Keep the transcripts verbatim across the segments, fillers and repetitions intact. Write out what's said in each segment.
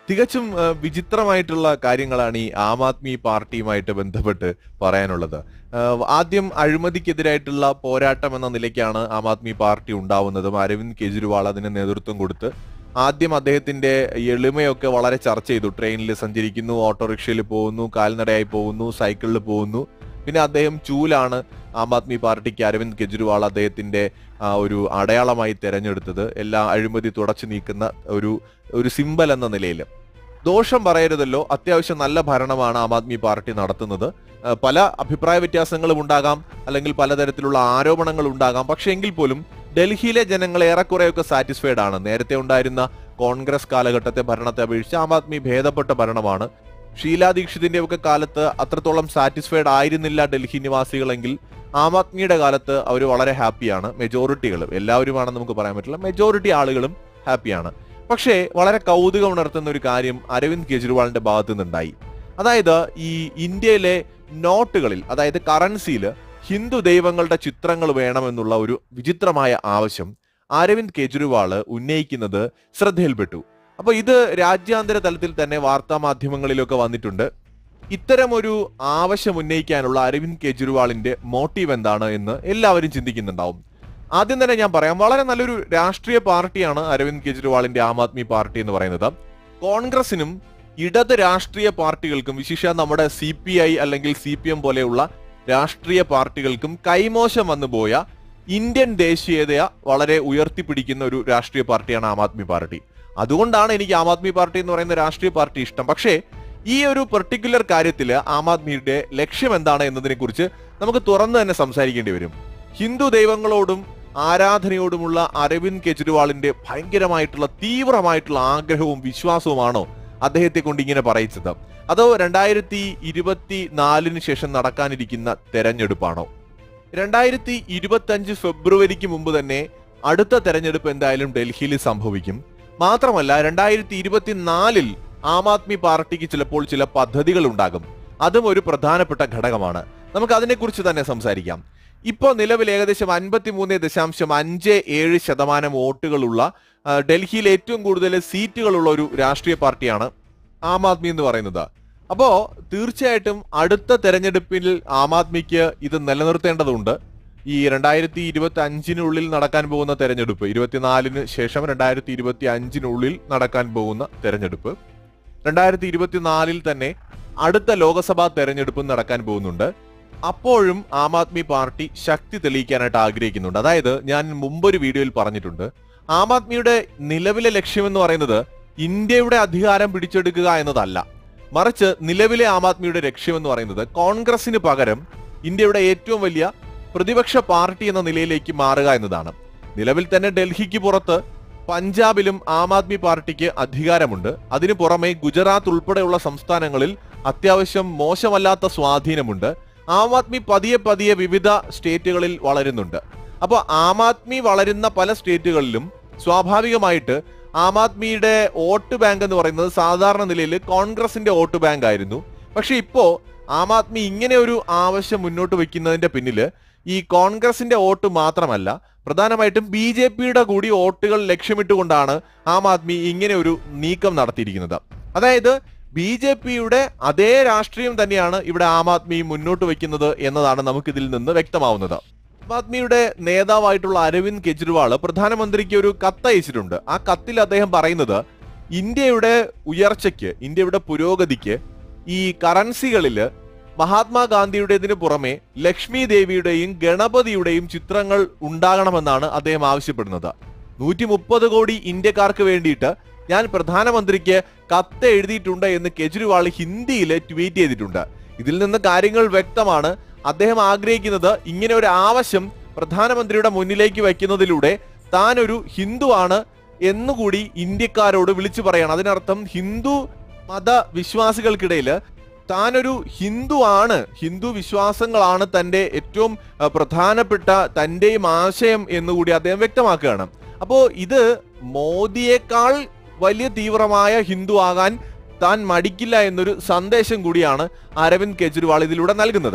തികച്ചും വിചിത്രമായിട്ടുള്ള കാര്യങ്ങളാണ് ഈ ആം ആദ്മി പാർട്ടിയുമായിട്ട് ബന്ധപ്പെട്ട് പറയാനുള്ളത്. ആദ്യം അഴിമതിക്കെതിരായിട്ടുള്ള പോരാട്ടം എന്ന നിലയ്ക്കാണ് ആം ആദ്മി പാർട്ടി ഉണ്ടാവുന്നതും അരവിന്ദ് കെജ്രിവാൾ അതിന് നേതൃത്വം കൊടുത്ത് ആദ്യം അദ്ദേഹത്തിന്റെ എളിമയൊക്കെ വളരെ ചർച്ച ചെയ്തു. ട്രെയിനിൽ സഞ്ചരിക്കുന്നു, ഓട്ടോറിക്ഷയിൽ പോകുന്നു, കാൽനടയായി പോകുന്നു, സൈക്കിളിൽ പോകുന്നു. പിന്നെ അദ്ദേഹം ചൂലാണ് ആം ആദ്മി പാർട്ടിക്ക് അരവിന്ദ് കെജ്രിവാൾ അദ്ദേഹത്തിന്റെ ഒരു അടയാളമായി തെരഞ്ഞെടുത്തത്, എല്ലാ അഴിമതി തുടച്ചു നീക്കുന്ന ഒരു ഒരു സിമ്പൽ എന്ന നിലയിൽ. ദോഷം പറയരുതല്ലോ, അത്യാവശ്യം നല്ല ഭരണമാണ് ആം ആദ്മി പാർട്ടി നടത്തുന്നത്. പല അഭിപ്രായ വ്യത്യാസങ്ങളും ഉണ്ടാകാം, അല്ലെങ്കിൽ പലതരത്തിലുള്ള ആരോപണങ്ങൾ ഉണ്ടാകാം. പക്ഷെ എങ്കിൽ പോലും ഡൽഹിയിലെ ജനങ്ങൾ ഏറെക്കുറെയൊക്കെ സാറ്റിസ്ഫൈഡ് ആണ്. നേരത്തെ ഉണ്ടായിരുന്ന കോൺഗ്രസ് കാലഘട്ടത്തെ ഭരണത്തെ അപേക്ഷിച്ച് ആം ആദ്മി ഭേദപ്പെട്ട ഭരണമാണ്. ഷീലാ ദീക്ഷിതിന്റെ ഒക്കെ കാലത്ത് അത്രത്തോളം സാറ്റിസ്ഫൈഡ് ആയിരുന്നില്ല ഡൽഹി നിവാസികളെങ്കിൽ ആം ആദ്മിയുടെ കാലത്ത് അവർ വളരെ ഹാപ്പിയാണ്. മെജോറിറ്റികൾ, എല്ലാവരുമാണെന്ന് നമുക്ക് പറയാൻ പറ്റില്ല, മെജോറിറ്റി ആളുകളും ഹാപ്പിയാണ്. പക്ഷേ വളരെ കൗതുകം ഉണർത്തുന്ന ഒരു കാര്യം അരവിന്ദ് കെജ്രിവാളിന്റെ ഭാഗത്തു നിന്നുണ്ടായി. അതായത് ഈ ഇന്ത്യയിലെ നോട്ടുകളിൽ, അതായത് കറൻസിയിൽ ഹിന്ദു ദൈവങ്ങളുടെ ചിത്രങ്ങൾ വേണമെന്നുള്ള ഒരു വിചിത്രമായ ആവശ്യം അരവിന്ദ് കെജ്രിവാൾ ഉന്നയിക്കുന്നത് ശ്രദ്ധയിൽപ്പെട്ടു. അപ്പൊ ഇത് രാജ്യാന്തര തലത്തിൽ തന്നെ വാർത്താ മാധ്യമങ്ങളിലൊക്കെ വന്നിട്ടുണ്ട്. ഇത്തരമൊരു ആവശ്യം ഉന്നയിക്കാനുള്ള അരവിന്ദ് കെജ്രിവാളിന്റെ മോട്ടീവ് എന്താണ് എന്ന് എല്ലാവരും ചിന്തിക്കുന്നുണ്ടാവും. ആദ്യം തന്നെ ഞാൻ പറയാം, വളരെ നല്ലൊരു രാഷ്ട്രീയ പാർട്ടിയാണ് അരവിന്ദ് കെജ്രിവാളിന്റെ ആം ആദ്മി പാർട്ടി എന്ന് പറയുന്നത്. കോൺഗ്രസിനും ഇടത് രാഷ്ട്രീയ പാർട്ടികൾക്കും, വിശേഷിച്ച് നമ്മുടെ സി പി ഐ അല്ലെങ്കിൽ സി പി എം പോലെയുള്ള രാഷ്ട്രീയ പാർട്ടികൾക്കും കൈമോശം വന്നുപോയ ഇന്ത്യൻ ദേശീയതയെ വളരെ ഉയർത്തിപ്പിടിക്കുന്ന ഒരു രാഷ്ട്രീയ പാർട്ടിയാണ് ആം ആദ്മി പാർട്ടി. അതുകൊണ്ടാണ് എനിക്ക് ആം ആദ്മി പാർട്ടി എന്ന് പറയുന്ന രാഷ്ട്രീയ പാർട്ടി ഇഷ്ടം. പക്ഷേ ഈ ഒരു പെർട്ടിക്കുലർ കാര്യത്തിൽ ആം ആദ്മിയുടെ ലക്ഷ്യം എന്താണ് എന്നതിനെ കുറിച്ച് നമുക്ക് തുറന്നു തന്നെ സംസാരിക്കേണ്ടി വരും. ഹിന്ദു ദൈവങ്ങളോടും ആരാധനയോടുമുള്ള അരവിന്ദ് കെജ്രിവാളിന്റെ ഭയങ്കരമായിട്ടുള്ള തീവ്രമായിട്ടുള്ള ആഗ്രഹവും വിശ്വാസവുമാണോ അദ്ദേഹത്തെ കൊണ്ട് ഇങ്ങനെ പറയിച്ചത്? അതോ രണ്ടായിരത്തി ഇരുപത്തി നാലിന് ശേഷം നടക്കാനിരിക്കുന്ന തെരഞ്ഞെടുപ്പാണോ? രണ്ടായിരത്തി ഇരുപത്തി അഞ്ച് ഫെബ്രുവരിക്ക് മുമ്പ് തന്നെ അടുത്ത തെരഞ്ഞെടുപ്പ് എന്തായാലും ഡൽഹിയിൽ സംഭവിക്കും. മാത്രമല്ല രണ്ടായിരത്തി ഇരുപത്തിനാലിൽ ആം ആദ്മി പാർട്ടിക്ക് ചിലപ്പോൾ ചില പദ്ധതികൾ ഉണ്ടാകും. അതും ഒരു പ്രധാനപ്പെട്ട ഘടകമാണ്. നമുക്ക് അതിനെക്കുറിച്ച് തന്നെ സംസാരിക്കാം. ഇപ്പോൾ നിലവിൽ ഏകദേശം അൻപത്തി മൂന്ന് ദശാംശം അഞ്ച് ഏഴ് ശതമാനം വോട്ടുകളുള്ള, ഡൽഹിയിൽ ഏറ്റവും കൂടുതൽ സീറ്റുകളുള്ള ഒരു രാഷ്ട്രീയ പാർട്ടിയാണ് ആം ആദ്മി എന്ന് പറയുന്നത്. അപ്പോ തീർച്ചയായിട്ടും അടുത്ത തെരഞ്ഞെടുപ്പിൽ ആം ആദ്മിക്ക് ഇത് നിലനിർത്തേണ്ടതുണ്ട്. ഈ രണ്ടായിരത്തി ഇരുപത്തി അഞ്ചിനുള്ളിൽ നടക്കാൻ പോകുന്ന തെരഞ്ഞെടുപ്പ്, ഇരുപത്തിനാലിന് ശേഷം രണ്ടായിരത്തി ഇരുപത്തി അഞ്ചിനുള്ളിൽ നടക്കാൻ പോകുന്ന തെരഞ്ഞെടുപ്പ്, രണ്ടായിരത്തി ഇരുപത്തിനാലിൽ തന്നെ അടുത്ത ലോക്സഭാ തെരഞ്ഞെടുപ്പും നടക്കാൻ പോകുന്നുണ്ട്. അപ്പോഴും ആം ആദ്മി പാർട്ടി ശക്തി തെളിയിക്കാനായിട്ട് ആഗ്രഹിക്കുന്നുണ്ട്. അതായത് ഞാൻ മുമ്പൊരു വീഡിയോയിൽ പറഞ്ഞിട്ടുണ്ട്, ആം ആദ്മിയുടെ നിലവിലെ ലക്ഷ്യം എന്ന് പറയുന്നത് ഇന്ത്യയുടെ അധികാരം പിടിച്ചെടുക്കുക എന്നതല്ല, മറിച്ച് നിലവിലെ ആം ആദ്മിയുടെ ലക്ഷ്യം എന്ന് പറയുന്നത് കോൺഗ്രസിന് പകരം ഇന്ത്യയുടെ ഏറ്റവും വലിയ പ്രതിപക്ഷ പാർട്ടി എന്ന നിലയിലേക്ക് മാറുക എന്നതാണ്. നിലവിൽ തന്നെ ഡൽഹിക്ക് പുറത്ത് പഞ്ചാബിലും ആം ആദ്മി പാർട്ടിക്ക് അധികാരമുണ്ട്. അതിനു പുറമെ ഗുജറാത്ത് ഉൾപ്പെടെയുള്ള സംസ്ഥാനങ്ങളിൽ അത്യാവശ്യം മോശമല്ലാത്ത സ്വാധീനമുണ്ട്. ആം ആദ്മി പതിയെ പതിയെ വിവിധ സ്റ്റേറ്റുകളിൽ വളരുന്നുണ്ട്. അപ്പോൾ ആം ആദ്മി വളരുന്ന പല സ്റ്റേറ്റുകളിലും സ്വാഭാവികമായിട്ട് ആം ആദ്മിയുടെ വോട്ട് ബാങ്ക് എന്ന് പറയുന്നത് സാധാരണ നിലയിൽ കോൺഗ്രസിന്റെ വോട്ട് ബാങ്ക് ആയിരുന്നു. പക്ഷെ ഇപ്പോ ആം ആദ്മി ഇങ്ങനെ ഒരു ആവശ്യം മുന്നോട്ട് വെക്കുന്നതിന്റെ പിന്നില് ഈ കോൺഗ്രസിന്റെ വോട്ട് മാത്രമല്ല, പ്രധാനമായിട്ടും ബി ജെ പിയുടെ കൂടി വോട്ടുകൾ ലക്ഷ്യമിട്ടുകൊണ്ടാണ് ആം ആദ്മി ഇങ്ങനെ ഒരു നീക്കം നടത്തിയിരിക്കുന്നത്. അതായത് ബി ജെ പിയുടെ അതേ രാഷ്ട്രീയം തന്നെയാണ് ഇവിടെ ആം ആദ്മി മുന്നോട്ട് വെക്കുന്നത് എന്നതാണ് നമുക്കിതിൽ നിന്ന് വ്യക്തമാവുന്നത്. ആം ആദ്മിയുടെ നേതാവായിട്ടുള്ള അരവിന്ദ് കെജ്രിവാൾ പ്രധാനമന്ത്രിക്ക് ഒരു കത്ത് അയച്ചിട്ടുണ്ട്. ആ കത്തിൽ അദ്ദേഹം പറയുന്നത് ഇന്ത്യയുടെ ഉയർച്ചയ്ക്ക്, ഇന്ത്യയുടെ പുരോഗതിക്ക് ഈ കറൻസികളില് മഹാത്മാഗാന്ധിയുടേതിനു പുറമെ ലക്ഷ്മി ദേവിയുടെയും ഗണപതിയുടെയും ചിത്രങ്ങൾ ഉണ്ടാകണമെന്നാണ് അദ്ദേഹം ആവശ്യപ്പെടുന്നത്. നൂറ്റി മുപ്പത് കോടി ഇന്ത്യക്കാർക്ക് വേണ്ടിയിട്ട് ഞാൻ പ്രധാനമന്ത്രിക്ക് കത്ത് എഴുതിയിട്ടുണ്ട് എന്ന് കെജ്രിവാൾ ഹിന്ദിയിൽ ട്വീറ്റ് ചെയ്തിട്ടുണ്ട്. ഇതിൽ നിന്ന് കാര്യങ്ങൾ വ്യക്തമാണ്. അദ്ദേഹം ആഗ്രഹിക്കുന്നത് ഇങ്ങനെ ഒരു ആവശ്യം പ്രധാനമന്ത്രിയുടെ മുന്നിലേക്ക് വയ്ക്കുന്നതിലൂടെ താൻ ഒരു ഹിന്ദുവാണ് എന്നുകൂടി ഇന്ത്യക്കാരോട് വിളിച്ചു പറയണം. അതിനർത്ഥം ഹിന്ദു മത വിശ്വാസികൾക്കിടയിൽ താനൊരു ഹിന്ദു ആണ്, ഹിന്ദു വിശ്വാസങ്ങളാണ് തൻ്റെ ഏറ്റവും പ്രധാനപ്പെട്ട തൻ്റെയും ആശയം എന്നുകൂടി അദ്ദേഹം വ്യക്തമാക്കുകയാണ്. അപ്പോൾ ഇത് മോദിയേക്കാൾ വലിയ തീവ്രമായ ഹിന്ദു ആകാൻ താൻ മടിക്കില്ല എന്നൊരു സന്ദേശം കൂടിയാണ് അരവിന്ദ് കെജ്രിവാൾ ഇതിലൂടെ നൽകുന്നത്.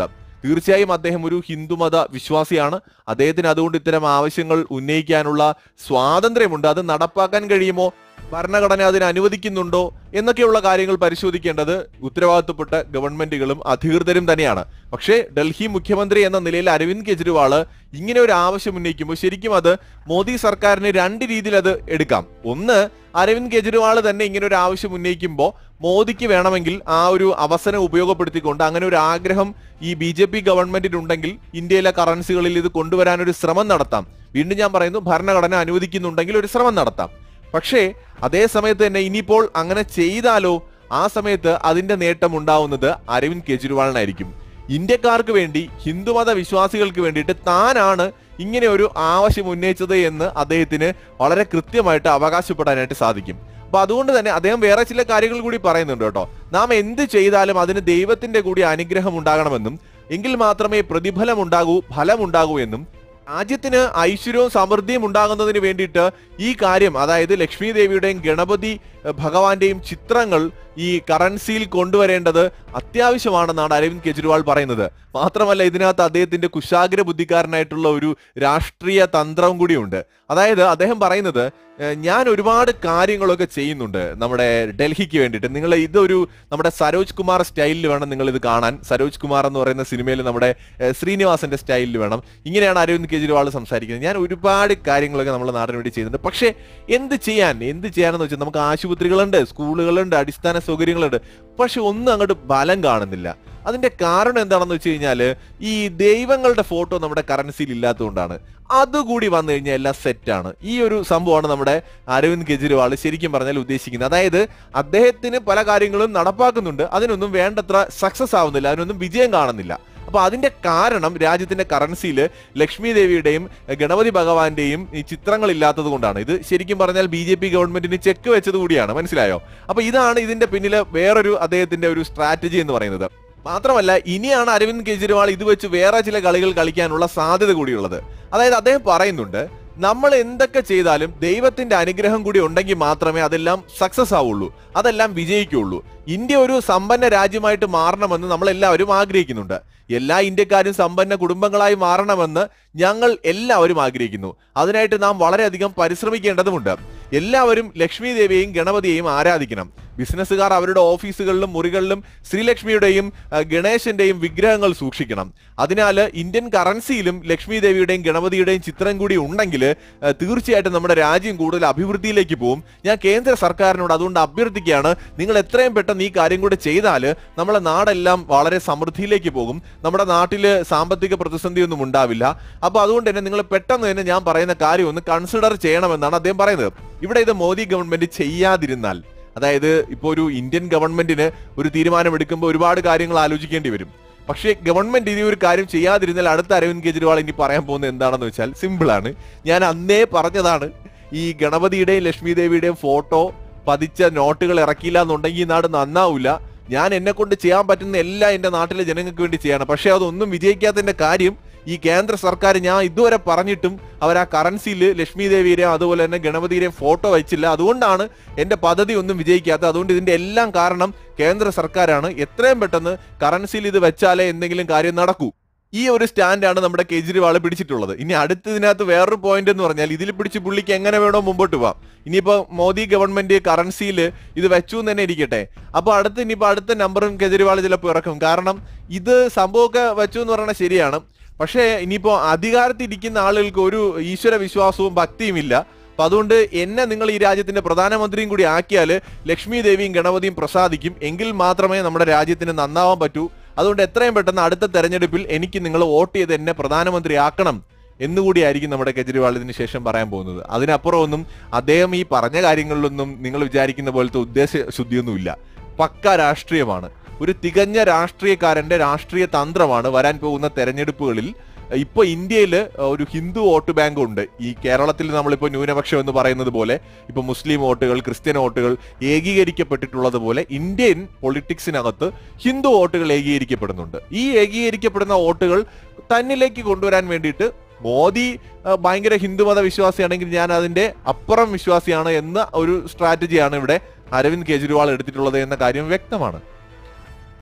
തീർച്ചയായും അദ്ദേഹം ഒരു ഹിന്ദുമത വിശ്വാസിയാണ്. അദ്ദേഹത്തിന് അതുകൊണ്ട് ഇത്തരം ആവശ്യങ്ങൾ ഉന്നയിക്കാനുള്ള സ്വാതന്ത്ര്യമുണ്ട്. അത് നടപ്പാക്കാൻ കഴിയുമോ, ഭരണഘടന അതിന് അനുവദിക്കുന്നുണ്ടോ എന്നൊക്കെയുള്ള കാര്യങ്ങൾ പരിശോധിക്കേണ്ടത് ഉത്തരവാദിത്തപ്പെട്ട ഗവൺമെന്റുകളും അധികൃതരും തന്നെയാണ്. പക്ഷേ ഡൽഹി മുഖ്യമന്ത്രി എന്ന നിലയിൽ അരവിന്ദ് കെജ്രിവാൾ ഇങ്ങനെ ഒരു ആവശ്യം ഉന്നയിക്കുമ്പോൾ ശരിക്കും അത് മോദി സർക്കാരിന് രണ്ട് രീതിയിൽ അത് എടുക്കാം. ഒന്ന്, അരവിന്ദ് കെജ്രിവാൾ തന്നെ ഇങ്ങനെ ഒരു ആവശ്യം ഉന്നയിക്കുമ്പോൾ മോദിക്ക് വേണമെങ്കിൽ ആ ഒരു അവസരം ഉപയോഗപ്പെടുത്തിക്കൊണ്ട് അങ്ങനെ ഒരു ആഗ്രഹം ഈ ബി ജെ പി ഗവൺമെന്റിനുണ്ടെങ്കിൽ ഇന്ത്യയിലെ കറൻസികളിൽ ഇത് കൊണ്ടുവരാൻ ഒരു ശ്രമം നടത്താം. വീണ്ടും ഞാൻ പറയുന്നു, ഭരണഘടന അനുവദിക്കുന്നുണ്ടെങ്കിൽ ഒരു ശ്രമം നടത്താം. പക്ഷേ അതേ സമയത്ത് തന്നെ ഇനിയിപ്പോൾ അങ്ങനെ ചെയ്താലോ, ആ സമയത്ത് അതിന്റെ നേട്ടം ഉണ്ടാവുന്നത് അരവിന്ദ് കെജ്രിവാളിനായിരിക്കും. ഇന്ത്യക്കാർക്ക് വേണ്ടി, ഹിന്ദുമത വിശ്വാസികൾക്ക് വേണ്ടിയിട്ട് താനാണ് ഇങ്ങനെ ഒരു ആവശ്യം ഉന്നയിച്ചത് എന്ന് അദ്ദേഹത്തിന് വളരെ കൃത്യമായിട്ട് അവകാശപ്പെടാനായിട്ട് സാധിക്കും. അപ്പൊ അതുകൊണ്ട് തന്നെ അദ്ദേഹം വേറെ ചില കാര്യങ്ങൾ കൂടി പറയുന്നുണ്ട് കേട്ടോ. നാം എന്ത് ചെയ്താലും അതിന് ദൈവത്തിന്റെ കൂടി അനുഗ്രഹം ഉണ്ടാകണമെന്നും എങ്കിൽ മാത്രമേ പ്രതിഫലം ഉണ്ടാകൂ, ഫലം ഉണ്ടാകൂ എന്നും രാജ്യത്തിന് ഐശ്വര്യവും സമൃദ്ധിയും ഉണ്ടാകുന്നതിന് വേണ്ടിയിട്ട് ഈ കാര്യം, അതായത് ലക്ഷ്മി ദേവിയുടെയും ഗണപതി ഭഗവാന്റെയും ചിത്രങ്ങൾ ഈ കറൻസിയിൽ കൊണ്ടുവരേണ്ടത് അത്യാവശ്യമാണെന്നാണ് അരവിന്ദ് കെജ്രിവാൾ പറയുന്നത്. മാത്രമല്ല ഇതിനകത്ത് അദ്ദേഹത്തിന്റെ കുശാഗ്ര ബുദ്ധിക്കാരനായിട്ടുള്ള ഒരു രാഷ്ട്രീയ തന്ത്രവും കൂടിയുണ്ട്. അതായത് അദ്ദേഹം പറയുന്നത്, ഞാൻ ഒരുപാട് കാര്യങ്ങളൊക്കെ ചെയ്യുന്നുണ്ട് നമ്മുടെ ഡൽഹിക്ക് വേണ്ടിയിട്ട്. നിങ്ങൾ ഇതൊരു നമ്മുടെ സരോജ് കുമാർ സ്റ്റൈലിൽ വേണം നിങ്ങൾ ഇത് കാണാൻ. സരോജ് കുമാർ എന്ന് പറയുന്ന സിനിമയിൽ നമ്മുടെ ശ്രീനിവാസന്റെ സ്റ്റൈലിൽ വേണം. ഇങ്ങനെയാണ് അരവിന്ദ് കെജ്രിവാൾ സംസാരിക്കുന്നത്. ഞാൻ ഒരുപാട് കാര്യങ്ങളൊക്കെ നമ്മുടെ നാടിന് വേണ്ടി ചെയ്യുന്നുണ്ട്. പക്ഷേ എന്ത് ചെയ്യാൻ എന്ത് ചെയ്യാനെന്ന് വെച്ചാൽ നമുക്ക് ആശുപത്രികളുണ്ട്, സ്കൂളുകളുണ്ട്, അടിസ്ഥാന സൗകര്യങ്ങളുണ്ട്. പക്ഷെ ഒന്നും അങ്ങോട്ട് ബലം കാണുന്നില്ല. അതിന്റെ കാരണം എന്താണെന്ന് വെച്ച് കഴിഞ്ഞാല് ഈ ദൈവങ്ങളുടെ ഫോട്ടോ നമ്മുടെ കറൻസിയിൽ ഇല്ലാത്തതുകൊണ്ടാണ്. അതുകൂടി വന്നു കഴിഞ്ഞാൽ എല്ലാം സെറ്റാണ്. ഈ ഒരു സംഭവമാണ് നമ്മുടെ അരവിന്ദ് കെജ്രിവാൾ ശരിക്കും പറഞ്ഞാൽ ഉദ്ദേശിക്കുന്നത്. അതായത് അദ്ദേഹത്തിന് പല കാര്യങ്ങളും നടപ്പാക്കുന്നുണ്ട്, അതിനൊന്നും വേണ്ടത്ര സക്സസ് ആവുന്നില്ല, അതിനൊന്നും വിജയം കാണുന്നില്ല. അപ്പൊ അതിന്റെ കാരണം രാജ്യത്തിന്റെ കറൻസിയിൽ ലക്ഷ്മി ദേവിയുടെയും ഗണപതി ഭഗവാന്റെയും ഈ ചിത്രങ്ങൾ ഇല്ലാത്തത് കൊണ്ടാണ്. ഇത് ശരിക്കും പറഞ്ഞാൽ ബി ജെ പി ഗവൺമെന്റിന് ചെക്ക് വെച്ചത് കൂടിയാണ്. മനസ്സിലായോ? അപ്പൊ ഇതാണ് ഇതിന്റെ പിന്നില് വേറൊരു അദ്ദേഹത്തിന്റെ ഒരു സ്ട്രാറ്റജി എന്ന് പറയുന്നത്. മാത്രമല്ല ഇനിയാണ് അരവിന്ദ് കെജ്രിവാൾ ഇത് വെച്ച് വേറെ ചില കളികൾ കളിക്കാനുള്ള സാധ്യത കൂടിയുള്ളത്. അതായത് അദ്ദേഹം പറയുന്നുണ്ട്, നമ്മൾ എന്തൊക്കെ ചെയ്താലും ദൈവത്തിന്റെ അനുഗ്രഹം കൂടി ഉണ്ടെങ്കിൽ മാത്രമേ അതെല്ലാം സക്സസ് ആവുള്ളൂ, അതെല്ലാം വിജയിക്കുള്ളൂ. ഇന്ത്യ ഒരു സമ്പന്ന രാജ്യമായിട്ട് മാറണമെന്ന് നമ്മൾ എല്ലാവരും ആഗ്രഹിക്കുന്നുണ്ട്. എല്ലാ ഇന്ത്യക്കാരും സമ്പന്ന കുടുംബങ്ങളായി മാറണമെന്ന് ഞങ്ങൾ എല്ലാവരും ആഗ്രഹിക്കുന്നു. അതിനായിട്ട് നാം വളരെയധികം പരിശ്രമിക്കേണ്ടതുണ്ട്. എല്ലാവരും ലക്ഷ്മി ദേവിയെയും ഗണപതിയെയും ആരാധിക്കണം. ബിസിനസ്സുകാർ അവരുടെ ഓഫീസുകളിലും മുറികളിലും ശ്രീലക്ഷ്മിയുടെയും ഗണേശന്റെയും വിഗ്രഹങ്ങൾ സൂക്ഷിക്കണം. അതിനാൽ ഇന്ത്യൻ കറൻസിയിലും ലക്ഷ്മി ദേവിയുടെയും ഗണപതിയുടെയും ചിത്രം കൂടി ഉണ്ടെങ്കിൽ തീർച്ചയായിട്ടും നമ്മുടെ രാജ്യം കൂടുതൽ അഭിവൃദ്ധിയിലേക്ക് പോകും. ഞാൻ കേന്ദ്ര സർക്കാരിനോട് അതുകൊണ്ട് അഭ്യർത്ഥിക്കുകയാണ്, നിങ്ങൾ എത്രയും പെട്ടെന്ന് ഈ കാര്യം കൂടെ ചെയ്താൽ നമ്മുടെ നാടെല്ലാം വളരെ സമൃദ്ധിയിലേക്ക് പോകും. നമ്മുടെ നാട്ടിൽ സാമ്പത്തിക പ്രതിസന്ധി ഒന്നും ഉണ്ടാവില്ല. അപ്പൊ അതുകൊണ്ട് തന്നെ നിങ്ങൾ പെട്ടെന്ന് തന്നെ ഞാൻ പറയുന്ന കാര്യം ഒന്ന് കൺസിഡർ ചെയ്യണമെന്നാണ് അദ്ദേഹം പറയുന്നത്. ഇവിടെ ഇത് മോദി ഗവൺമെന്റ് ചെയ്യാതിരുന്നാൽ, അതായത് ഇപ്പോൾ ഒരു ഇന്ത്യൻ ഗവൺമെന്റിന് ഒരു തീരുമാനമെടുക്കുമ്പോൾ ഒരുപാട് കാര്യങ്ങൾ ആലോചിക്കേണ്ടി വരും. പക്ഷേ ഗവൺമെന്റ് ഇനി ഒരു കാര്യം ചെയ്യാതിരുന്നാൽ അടുത്ത അരവിന്ദ് കെജ്രിവാൾ ഇനി പറയാൻ പോകുന്നത് എന്താണെന്ന് വെച്ചാൽ സിമ്പിളാണ്. ഞാൻ അന്നേ പറഞ്ഞതാണ്, ഈ ഗണപതിയുടെയും ലക്ഷ്മി ദേവിയുടെയും ഫോട്ടോ പതിച്ച നോട്ടുകൾ ഇറക്കിയില്ല എന്നുണ്ടെങ്കിൽ ഈ നാട് നന്നാവില്ല. ഞാൻ എന്നെ കൊണ്ട് ചെയ്യാൻ പറ്റുന്ന എല്ലാം എൻ്റെ നാട്ടിലെ ജനങ്ങൾക്ക് വേണ്ടി ചെയ്യണം. പക്ഷെ അതൊന്നും വിജയിക്കാത്തതിന്റെ കാര്യം ഈ കേന്ദ്ര സർക്കാർ ഞാൻ ഇതുവരെ പറഞ്ഞിട്ടും അവർ ആ കറൻസിയിൽ ലക്ഷ്മി ദേവിയുടെയും അതുപോലെ തന്നെ ഗണപതിയുടെയും ഫോട്ടോ വെച്ചില്ല. അതുകൊണ്ടാണ് എൻ്റെ പദ്ധതി ഒന്നും വിജയിക്കാത്തത്. അതുകൊണ്ട് ഇതിന്റെ എല്ലാം കാരണം കേന്ദ്ര സർക്കാരാണ്. എത്രയും പെട്ടെന്ന് കറൻസിയിൽ ഇത് വെച്ചാലേ എന്തെങ്കിലും കാര്യം നടക്കൂ. ഈ ഒരു സ്റ്റാൻഡാണ് നമ്മുടെ കെജ്രിവാൾ പിടിച്ചിട്ടുള്ളത്. ഇനി അടുത്തതിനകത്ത് വേറൊരു പോയിന്റ് എന്ന് പറഞ്ഞാൽ ഇതിൽ പിടിച്ച് പുള്ളിക്ക് എങ്ങനെ വേണോ മുമ്പോട്ട് പോവാം. ഇനിയിപ്പോ മോദി ഗവൺമെന്റ് കറൻസിയിൽ ഇത് വെച്ചു എന്ന് തന്നെ ഇരിക്കട്ടെ, അപ്പൊ അടുത്ത് ഇനിയിപ്പോ അടുത്ത നമ്പറും കെജ്രിവാൾ ചിലപ്പോൾ ഇറക്കും. കാരണം ഇത് സംഭവമൊക്കെ വെച്ചു എന്ന് പറയുന്നത് ശരിയാണ്, പക്ഷേ ഇനിയിപ്പോ അധികാരത്തിരിക്കുന്ന ആളുകൾക്ക് ഒരു ഈശ്വര വിശ്വാസവും ഭക്തിയും ഇല്ല. അപ്പൊ അതുകൊണ്ട് എന്നെ നിങ്ങൾ ഈ രാജ്യത്തിന്റെ പ്രധാനമന്ത്രിയും കൂടി ആക്കിയാൽ ലക്ഷ്മി ദേവിയും ഗണപതിയും പ്രസാദിക്കും. എങ്കിൽ മാത്രമേ നമ്മുടെ രാജ്യത്തിന് നന്നാവാൻ പറ്റൂ. അതുകൊണ്ട് എത്രയും പെട്ടെന്ന് അടുത്ത തെരഞ്ഞെടുപ്പിൽ എനിക്ക് നിങ്ങൾ വോട്ട് ചെയ്ത് എന്നെ പ്രധാനമന്ത്രി ആക്കണം എന്നുകൂടിയായിരിക്കും നമ്മുടെ കെജ്രിവാൾ ഇതിന് ശേഷം പറയാൻ പോകുന്നത്. അതിനപ്പുറം ഒന്നും അദ്ദേഹം ഈ പറഞ്ഞ കാര്യങ്ങളിലൊന്നും നിങ്ങൾ വിചാരിക്കുന്ന പോലത്തെ ഉദ്ദേശ ശുദ്ധിയൊന്നുമില്ല. പക്ക രാഷ്ട്രീയമാണ്. ഒരു തികഞ്ഞ രാഷ്ട്രീയക്കാരന്റെ രാഷ്ട്രീയ തന്ത്രമാണ് വരാൻ പോകുന്ന തെരഞ്ഞെടുപ്പുകളിൽ. ഇപ്പൊ ഇന്ത്യയിൽ ഒരു ഹിന്ദു വോട്ട് ബാങ്ക് ഉണ്ട്. ഈ കേരളത്തിൽ നമ്മളിപ്പോൾ ന്യൂനപക്ഷം എന്ന് പറയുന്നത് പോലെ ഇപ്പൊ മുസ്ലിം വോട്ടുകൾ, ക്രിസ്ത്യൻ വോട്ടുകൾ ഏകീകരിക്കപ്പെട്ടിട്ടുള്ളത് പോലെ ഇന്ത്യൻ പൊളിറ്റിക്സിനകത്ത് ഹിന്ദു വോട്ടുകൾ ഏകീകരിക്കപ്പെടുന്നുണ്ട്. ഈ ഏകീകരിക്കപ്പെടുന്ന വോട്ടുകൾ തന്നിലേക്ക് കൊണ്ടുവരാൻ വേണ്ടിയിട്ട് മോദി ഭയങ്കര ഹിന്ദുമത വിശ്വാസിയാണെങ്കിൽ ഞാൻ അതിന്റെ അപ്പുറം വിശ്വാസിയാണ് എന്ന ഒരു സ്ട്രാറ്റജിയാണ് ഇവിടെ അരവിന്ദ് കെജ്രിവാൾ എടുത്തിട്ടുള്ളത് എന്ന കാര്യം വ്യക്തമാണ്.